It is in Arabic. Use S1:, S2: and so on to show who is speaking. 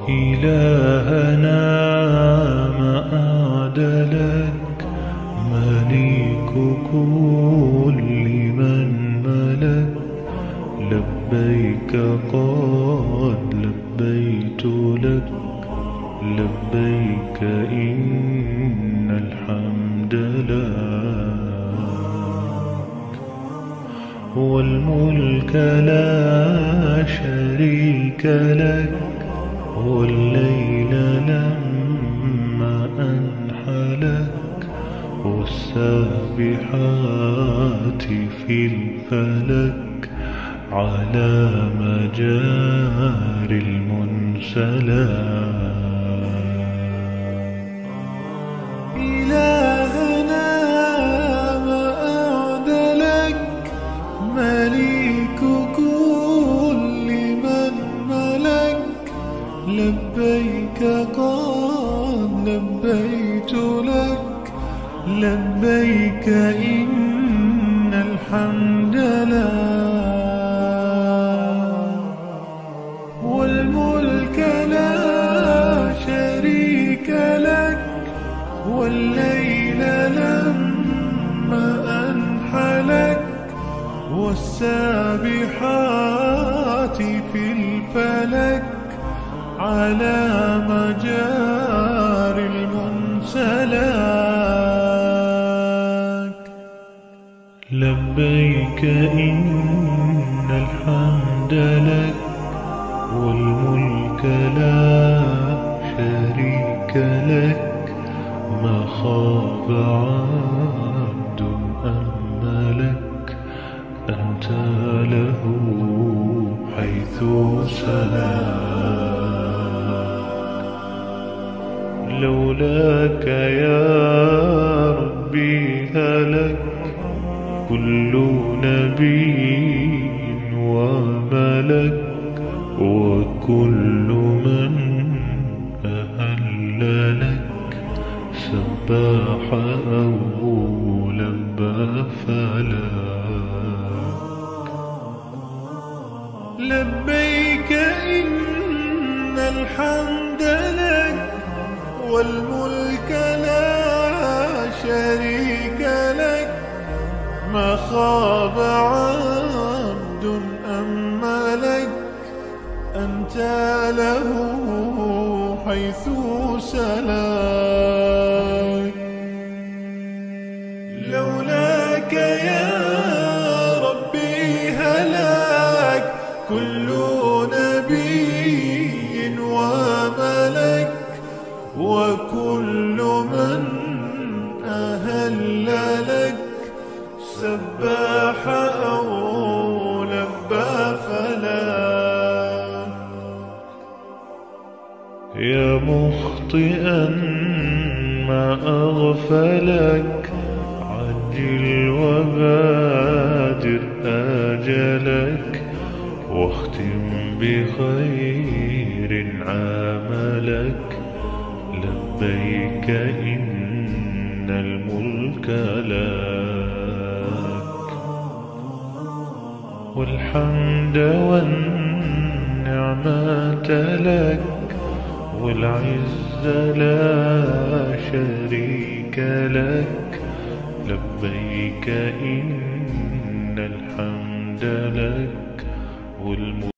S1: إلهنا ما أعدلك، مليك كل من ملك. لبيك قد لبيت لك، لبيك إن الحمد لك. والملك لا شريك لك، والليل لما أنحلك، والسابحات في الفلك، على مجاري المنسلات. إلهنا ما أعدلك، مليك كل من ملك. لبيك قد لبيت لك، لبيك إن الحمد لك. والملك لا شريك لك، والليل لما أنحلك، والسابحات في الفلك، على مجاري المنسلات. لبيك إن الحمد لك، والملك لا شريك لك. ما خاب عبد أملك، أنت له حيث سلاك. لولاك يا ربي هلك، كل نبي وملك، وكل من أهل لك، سباح أو لبى فلاك. لبيك إن الحمد لك، والملك لا شريك لك. ما خاب عبد أملك، أنت له حيث سلاك. لولاك يا ربي هلاك، كل نبي وملك، وكل من أهل لك، سباح أو لبى فلاك. يا مخطئا ما أغفلك، عجل وبادر آجلك، واختم بخير عملك. لبيك إن الملك لك، والحمد والنعمة لك، والعز لا شريك لك. لبيك إن الحمد لك، والملك